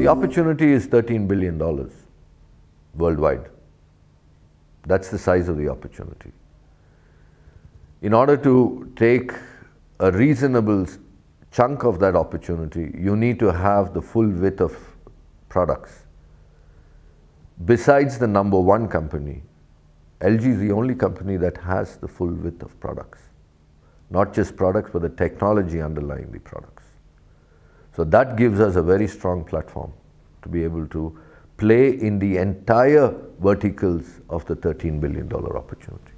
The opportunity is $13 billion worldwide. That's the size of the opportunity. In order to take a reasonable chunk of that opportunity, you need to have the full width of products. Besides the number one company, LG is the only company that has the full width of products. Not just products, but the technology underlying the products. So that gives us a very strong platform to be able to play in the entire verticals of the $13 billion opportunity.